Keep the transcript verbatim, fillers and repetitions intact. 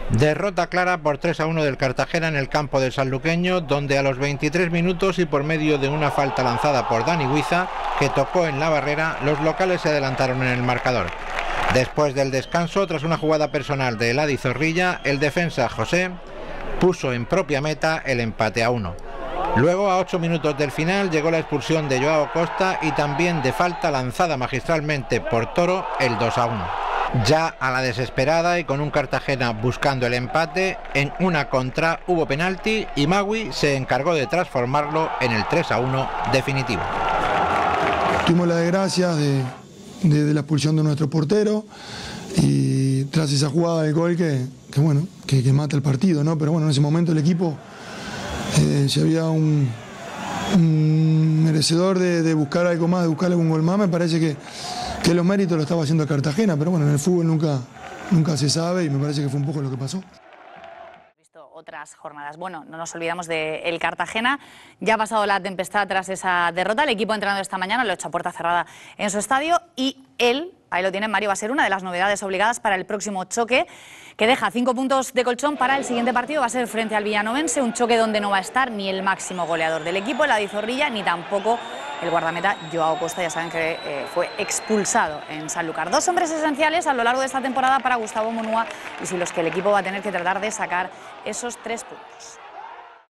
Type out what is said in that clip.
Derrota clara por tres a uno del Cartagena en el campo del sanluqueño, donde a los veintitrés minutos y por medio de una falta lanzada por Dani Huiza, que tocó en la barrera, los locales se adelantaron en el marcador. Después del descanso, tras una jugada personal de Eladi Zorrilla, el defensa José puso en propia meta el empate a uno. Luego, a ocho minutos del final, llegó la expulsión de Joao Costa y también de falta lanzada magistralmente por Toro, el dos a uno. Ya a la desesperada y con un Cartagena buscando el empate, en una contra hubo penalti y Magui se encargó de transformarlo en el tres a uno definitivo. Tuvimos la desgracia de, de, de la expulsión de nuestro portero y tras esa jugada del gol que, que bueno, que, que mata el partido, ¿no? Pero bueno, en ese momento el equipo, eh, si había un, un merecedor de, de buscar algo más, de buscar algún gol más, me parece que que los méritos lo estaba haciendo Cartagena, pero bueno, en el fútbol nunca, nunca se sabe y me parece que fue un poco lo que pasó. Visto otras jornadas. Bueno, no nos olvidamos del Cartagena. Ya ha pasado la tempestad tras esa derrota. El equipo ha entrenado esta mañana, lo ha hecho a puerta cerrada en su estadio y él, ahí lo tiene Mario, va a ser una de las novedades obligadas para el próximo choque, que deja cinco puntos de colchón para el siguiente partido. Va a ser frente al Villanovense, un choque donde no va a estar ni el máximo goleador del equipo, Eladi Zorrilla, ni tampoco el guardameta Joao Costa. Ya saben que eh, fue expulsado en Sanlúcar. Dos hombres esenciales a lo largo de esta temporada para Gustavo Monua y sin los que el equipo va a tener que tratar de sacar esos tres puntos.